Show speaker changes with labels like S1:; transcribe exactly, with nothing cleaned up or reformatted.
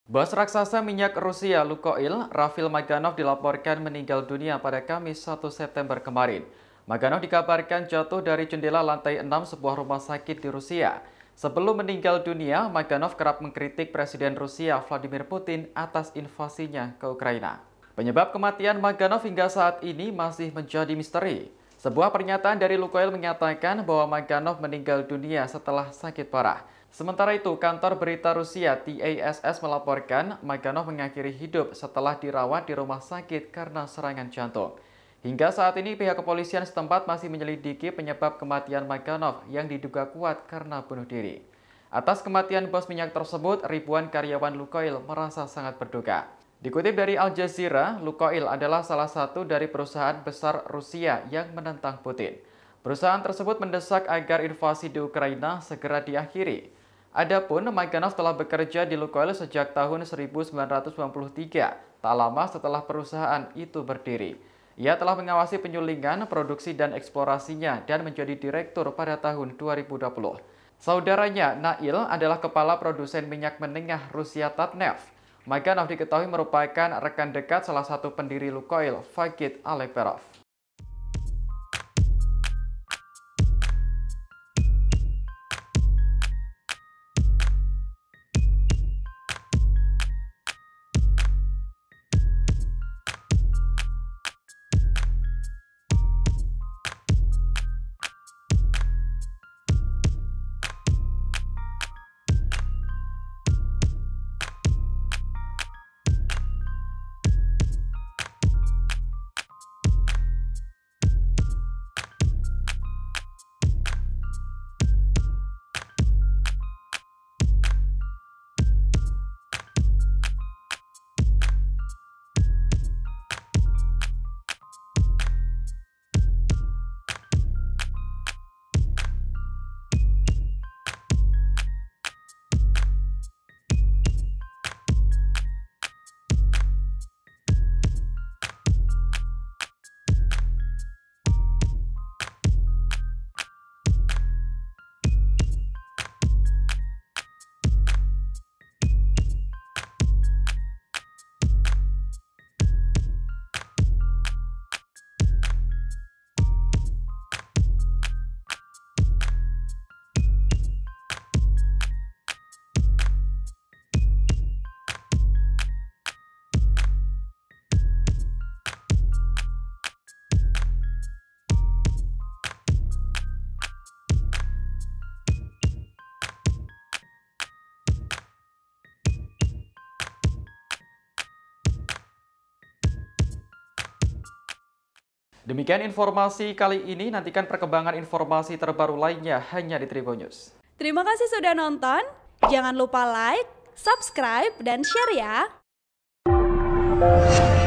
S1: Bos raksasa minyak Rusia Lukoil, Rafil Maganov dilaporkan meninggal dunia pada Kamis satu September kemarin. Maganov dikabarkan jatuh dari jendela lantai enam sebuah rumah sakit di Rusia. Sebelum meninggal dunia, Maganov kerap mengkritik Presiden Rusia Vladimir Putin atas invasinya ke Ukraina. Penyebab kematian Maganov hingga saat ini masih menjadi misteri. Sebuah pernyataan dari Lukoil menyatakan bahwa Maganov meninggal dunia setelah sakit parah. Sementara itu, kantor berita Rusia T A S S melaporkan Maganov mengakhiri hidup setelah dirawat di rumah sakit karena serangan jantung. Hingga saat ini, pihak kepolisian setempat masih menyelidiki penyebab kematian Maganov yang diduga kuat karena bunuh diri. Atas kematian bos minyak tersebut, ribuan karyawan Lukoil merasa sangat berduka. Dikutip dari Al Jazeera, Lukoil adalah salah satu dari perusahaan besar Rusia yang menentang Putin. Perusahaan tersebut mendesak agar invasi di Ukraina segera diakhiri. Adapun Maganov telah bekerja di Lukoil sejak tahun seribu sembilan ratus sembilan puluh tiga, tak lama setelah perusahaan itu berdiri. Ia telah mengawasi penyulingan, produksi, dan eksplorasinya dan menjadi direktur pada tahun dua ribu dua puluh. Saudaranya, Nail, adalah kepala produsen minyak menengah Rusia Tatneft. Maganov diketahui merupakan rekan dekat salah satu pendiri Lukoil, Vakit Aleperov. Demikian informasi kali ini, nantikan perkembangan informasi terbaru lainnya hanya di Tribun News.
S2: Terima kasih sudah nonton, jangan lupa like, subscribe, dan share ya!